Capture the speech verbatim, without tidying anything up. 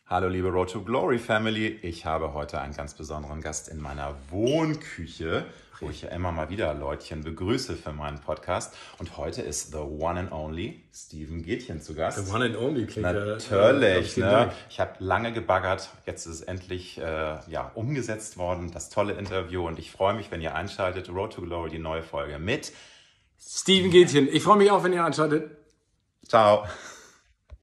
Hallo liebe Road to Glory Family, ich habe heute einen ganz besonderen Gast in meiner Wohnküche, wo ich ja immer mal wieder Leutchen begrüße für meinen Podcast. Und heute ist the one and only Steven Gätjen zu Gast. The one and only klingt Natürlich, ja, ne? Dank. Ich habe lange gebaggert, jetzt ist es endlich äh, ja, umgesetzt worden, das tolle Interview. Und ich freue mich, wenn ihr einschaltet, Road to Glory, die neue Folge mit Steven Gätjen. Ich freue mich auch, wenn ihr einschaltet. Ciao.